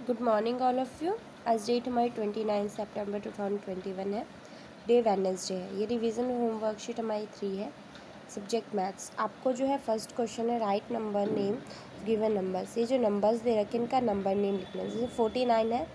Good morning all of you. आज date हमारी 29 सितंबर 2021 है। डे वेडनेसडे है। ये रिवीजन होमवर्क शीट हमारी 3 है। Subject maths. आपको जो है फर्स्ट क्वेश्चन है write number name given numbers. ये जो नंबर्स दे रखे हैं इनका नंबर नेम लिखना है। जैसे 49 है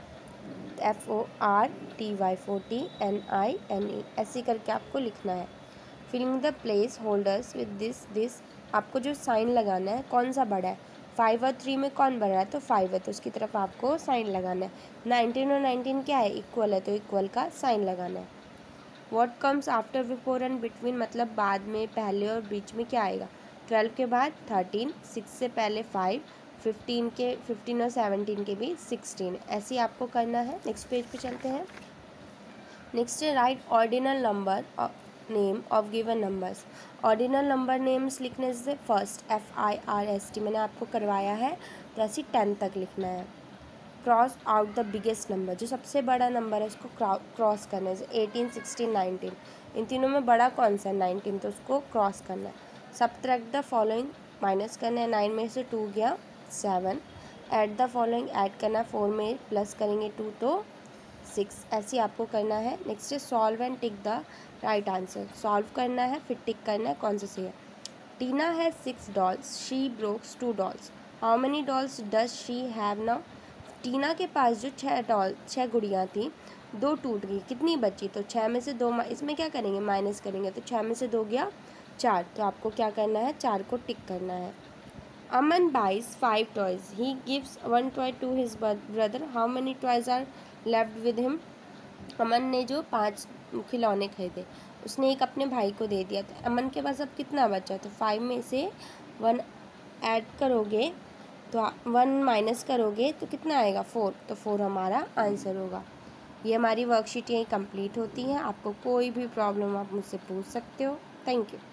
FORTY 40 NINE ऐसे करके आपको लिखना है। Filling the place holders with this आपको जो साइन लगाना है कौन सा बड़ा है। 5 और 3 में कौन बड़ा है, तो 5 है तो उसकी तरफ आपको साइन लगाना है। 19 और 19 क्या है, इक्वल है तो इक्वल का साइन लगाना है। What comes after before and between मतलब बाद में, पहले और बीच में क्या आएगा। 12 के बाद 13, 6 से पहले 5, 15 और 17 के भी 16। ऐसे ही आपको करना है। नेक्स्ट पेज पे चलते हैं। नेक्स्ट है write ordinal number name of given numbers. Ordinal number names लिखने से फर्स्ट FIRST मैंने आपको करवाया है तो ऐसे 10 तक लिखना है। Cross out the biggest number, जो सबसे बड़ा नंबर है उसको क्रॉस करना है। 18, 16, 19 इन तीनों में बड़ा कौन सा है 19, तो उसको क्रॉस करना है। सबट्रैक्ट द फॉलोइंग माइनस करना है। 9 में से 2 गया 7। ऐड द फॉलोइंग ऐड करना है। 4 में प्लस करेंगे 2 तो 6। ऐसे आपको करना है। नेक्स्ट है solve and tick the right answer. Solve करना है फिर टिक करना है कौन सा सही है। Tina has 6 dolls, she brokes 2 dolls. How many dolls does she have now. Tina के पास जो 6 गुड़ियाँ थी, 2 टूट गई, कितनी बची, तो 6 में से 2 इसमें क्या करेंगे माइनस करेंगे तो 6 में से 2 गया 4, तो आपको क्या करना है 4 को टिक करना है। अमन buys 5 toys. He gives 1 toy to his brother. How many toys are left with him? अमन ने जो 5 खिलौने खरीदे उसने एक अपने भाई को दे दिया, तो अमन के पास अब कितना बचा, तो 5 में से 1 ऐड करोगे तो 1 माइनस करोगे तो कितना आएगा 4, तो 4 हमारा आंसर होगा। ये हमारी वर्कशीट यहीं कंप्लीट होती है। आपको कोई भी प्रॉब्लम आप मुझसे पूछ सकते हो। Thank you.